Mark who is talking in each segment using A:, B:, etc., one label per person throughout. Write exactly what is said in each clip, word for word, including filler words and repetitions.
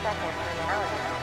A: second reality.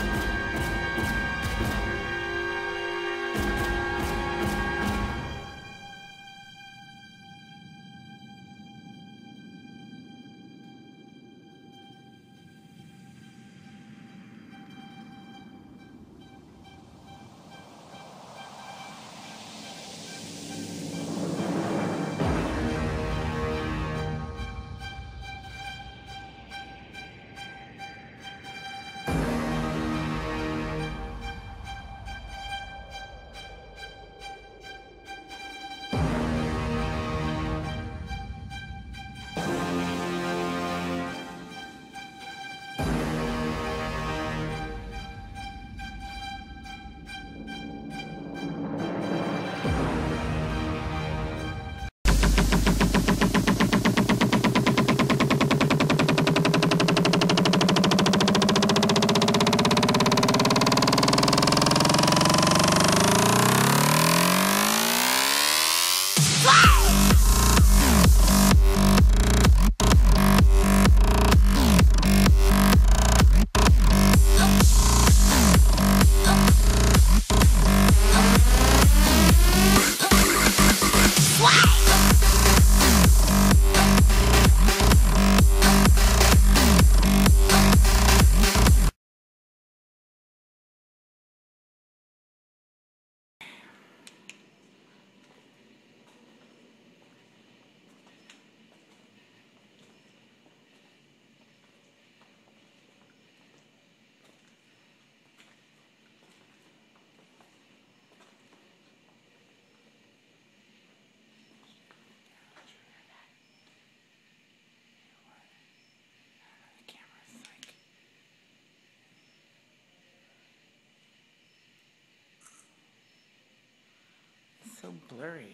A: So blurry.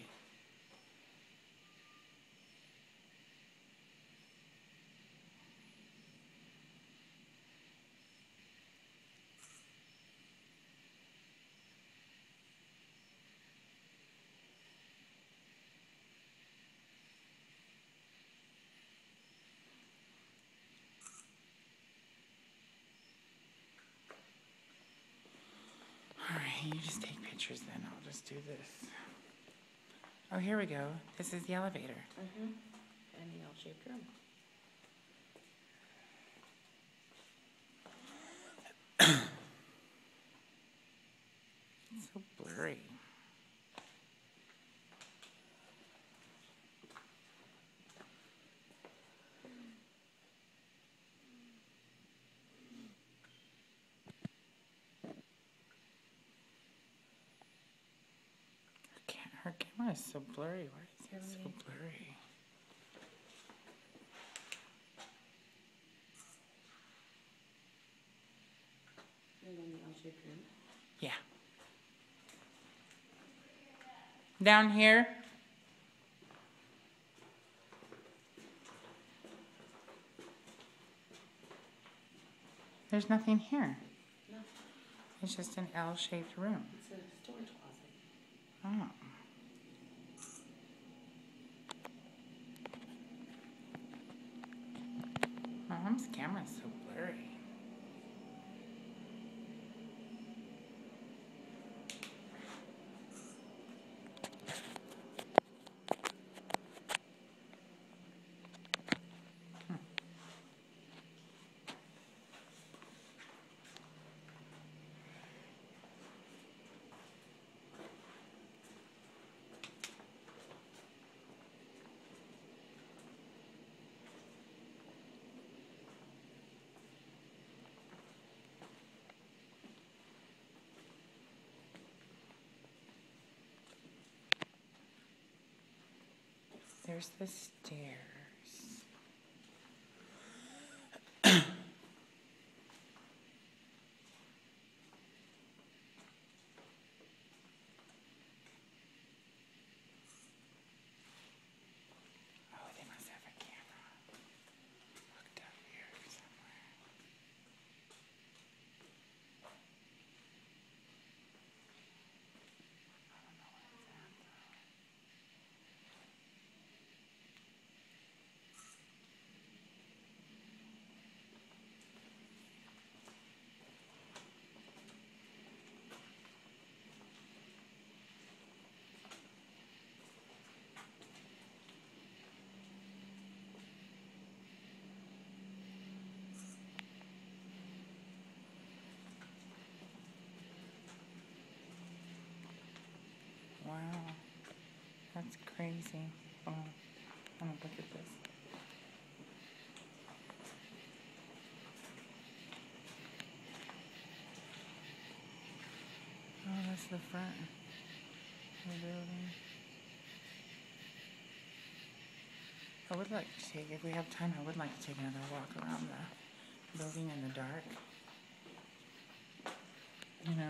A: All right, you just take pictures then. I'll just do this. Oh, here we go. This is the elevator.
B: Mm-hmm. And the L-shaped room.
A: It's so blurry. Her camera is so blurry. Why is it so blurry?
B: And then the L-shaped room.
A: Yeah. Down here. There's nothing here.
B: No.
A: It's just an L-shaped room.
B: It's a storage closet.
A: Oh. My mom's camera is so blurry. There's the stairs. Oh, they must have a camera hooked up here somewhere. I don't know where it's at though. crazy. Oh, I'm gonna look at this. Oh, that's the front of the building. I would like to take, if we have time, I would like to take another walk around the building in the dark. You know?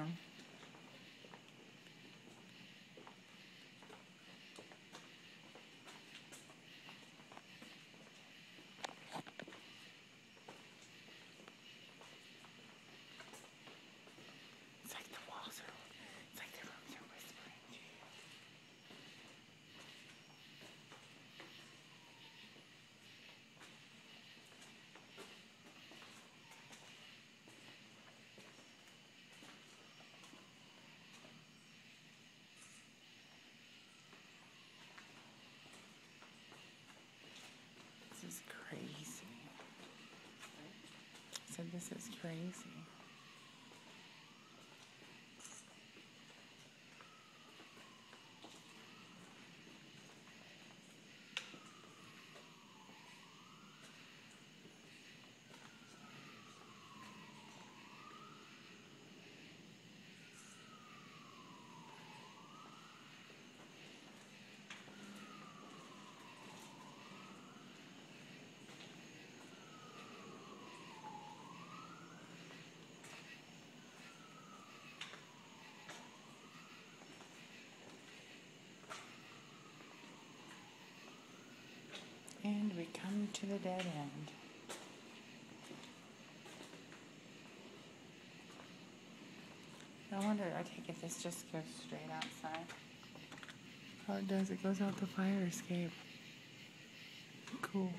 A: It's like the walls are, it's like the rooms are whispering to you. This is crazy. I said this is crazy. And we come to the dead end. I wonder, I take it this just goes straight outside. Oh, it does. It goes out the fire escape. Cool.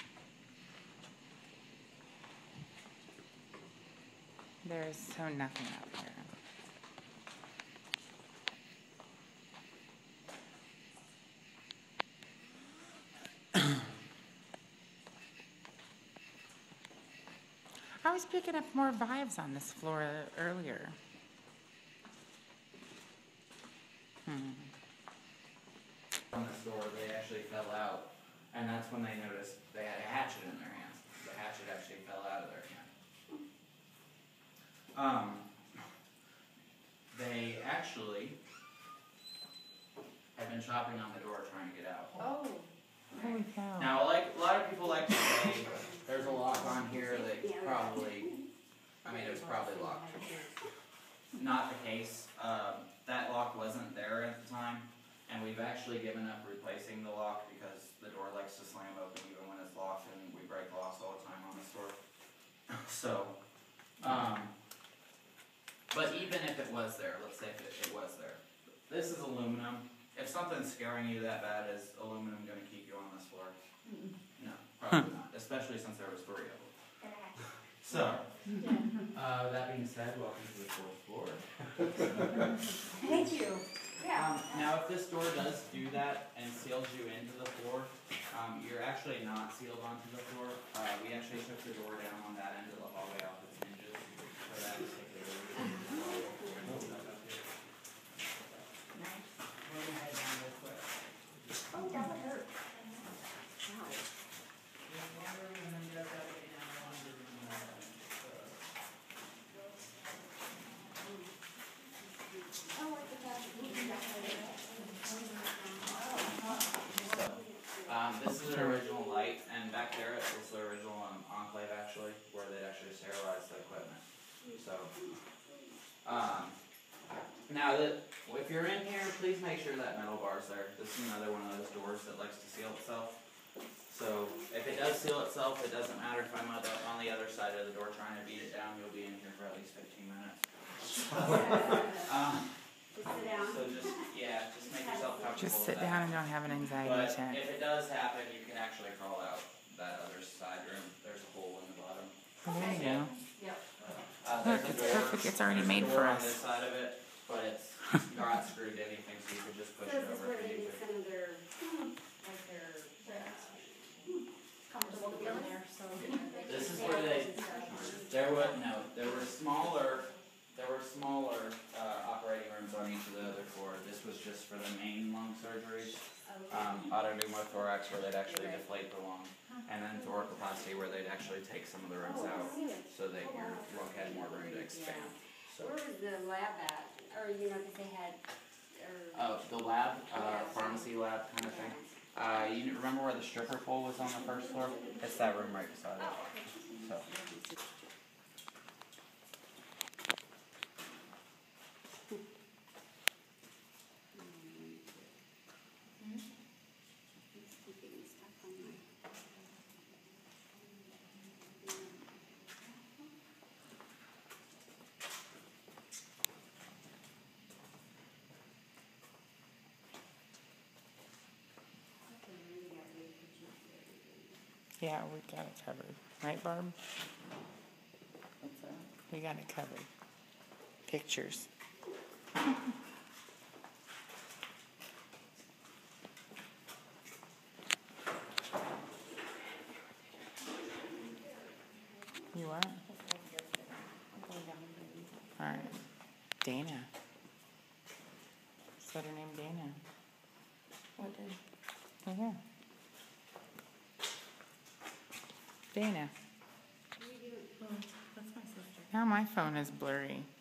A: There is so nothing up here. I was picking up more vibes on this floor earlier. Hmm.
C: On this door, they actually fell out, and that's when they noticed they had a hatchet in their hands. The hatchet actually fell out of their hand. Um, they actually have been chopping on the door trying to get out.
B: Oh.
A: Holy cow.
C: Now, like a lot of people like to say, there's a lock on here that probably, I mean, it was probably locked. Not the case. Um, that lock wasn't there at the time, and we've actually given up replacing the lock because the door likes to slam open even when it's locked, and we break locks all the time on this door. So, um, but even if it was there, let's say if it, it was there, this is aluminum. If something's scaring you that bad, is aluminum going to keep you on this floor?
B: Mm-mm.
C: No, probably not, especially since there was three of them. So, uh, that being said, welcome to the fourth floor.
B: Thank you.
C: Um, now, if this door does do that and seals you into the floor, um, you're actually not sealed onto the floor. Uh, we actually took the door down on that end of the hallway off its hinges for that particular reason. We're gonna head down real quick.
B: Oh, that would hurt. Wow.
C: Um, this is an original light, and back there it's the original um, enclave actually, where they actually sterilize the equipment. So, um, now that if you're in here, please make sure that metal bar's there. This is another one of those doors that likes to seal itself. So if it does seal itself, it doesn't matter if I'm on the, on the other side of the door trying to beat it down. You'll be in here for at least fifteen minutes. um,
B: Just sit down.
C: So just, yeah, just make yourself comfortable
A: Just sit
C: with
A: down
C: that.
A: and don't have an anxiety
C: But
A: attack.
C: if it does happen, you can actually crawl out that other side room. There's a hole in the bottom.
A: Oh, there you go.
B: Yep.
C: Uh,
A: Look,
C: there's a
A: it's
C: door-
A: perfect. It's already
C: there's a
A: made
C: door
A: for
C: on
A: us.
C: this side of it, but it's not screwed to anything, so you could just push
B: So
C: it
B: this is
C: over
B: where
C: if
B: they
C: you
B: do
C: need to.
B: some of their, like their, comfortable to be in there, so.
C: This is where they, there were, no, there were smaller, there were smaller, uh, operating rooms on each of the other floor. This was just for the main lung surgeries.
B: Okay.
C: Um, racks where they'd actually deflate the lung, and then thoracolplasty where they'd actually take some of the ribs out so that your lung had more room to expand. So,
B: Where was the lab at? Or, you know, because they had, or...
C: uh, the lab, uh, pharmacy lab kind of thing. Uh, you remember where the stripper pole was on the first floor? It's that room right beside it. So.
A: Yeah, we got it covered. Right, Barb?
C: What's that?
A: We got it covered. Pictures. You what? Alright. Dana. Said her name Dana.
B: What did?
A: Right here. Dana.
B: That's my sister.
A: Now my phone is blurry.